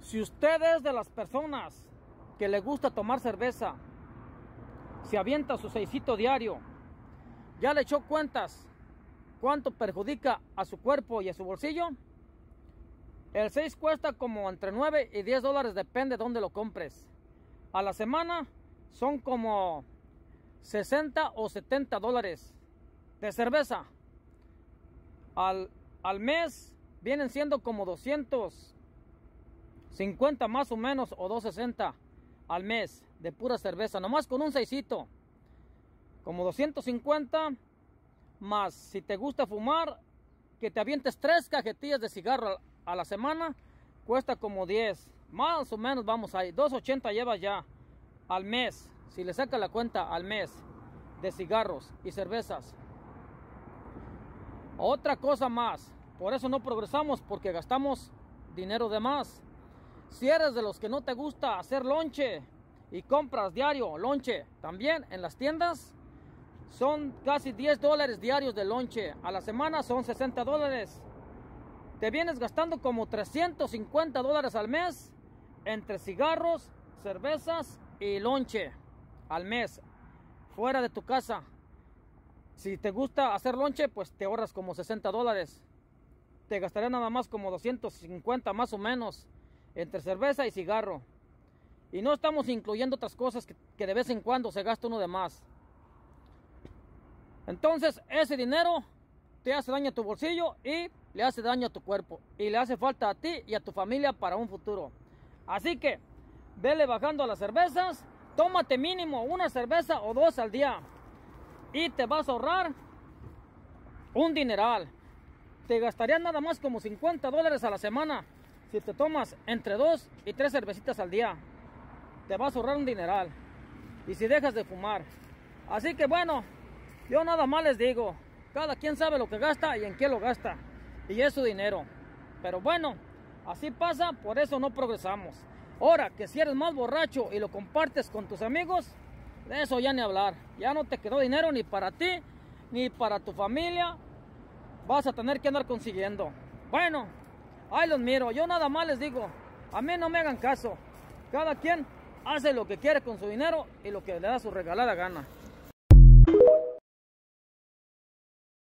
Si usted es de las personas que le gusta tomar cerveza, se avienta su 6 diario, ya le echó cuentas cuánto perjudica a su cuerpo y a su bolsillo. El 6 cuesta como entre 9 y 10 dólares, depende de dónde lo compres. A la semana son como 60 o 70 dólares de cerveza. Al mes vienen siendo como 250 más o menos, o 260 al mes de pura cerveza, nomás con un 6, como 250, más si te gusta fumar, que te avientes 3 cajetillas de cigarro a la semana, cuesta como 10, más o menos, vamos ahí, 280 llevas ya al mes, si le saca la cuenta al mes de cigarros y cervezas. Otra cosa más, por eso no progresamos, porque gastamos dinero de más. Si eres de los que no te gusta hacer lonche y compras diario lonche, también en las tiendas son casi 10 dólares diarios de lonche. A la semana son 60 dólares. Te vienes gastando como 350 dólares al mes entre cigarros, cervezas y lonche al mes, fuera de tu casa. Si te gusta hacer lonche, pues te ahorras como 60 dólares. Te gastaría nada más como 250 más o menos entre cerveza y cigarro. Y no estamos incluyendo otras cosas que de vez en cuando se gasta uno de más. Entonces ese dinero te hace daño a tu bolsillo y le hace daño a tu cuerpo. Y le hace falta a ti y a tu familia para un futuro. Así que vele bajando a las cervezas. Tómate mínimo una cerveza o 2 al día. Y te vas a ahorrar un dineral. Te gastarías nada más como 50 dólares a la semana si te tomas entre 2 y 3 cervecitas al día. Te vas a ahorrar un dineral. Y si dejas de fumar. Así que bueno, yo nada más les digo, cada quien sabe lo que gasta y en qué lo gasta. Y es su dinero. Pero bueno, así pasa, por eso no progresamos. Ahora que si eres más borracho y lo compartes con tus amigos, de eso ya ni hablar. Ya no te quedó dinero ni para ti, ni para tu familia. Vas a tener que andar consiguiendo. Bueno, ahí los miro. Yo nada más les digo, a mí no me hagan caso. Cada quien hace lo que quiere con su dinero y lo que le da su regalada gana.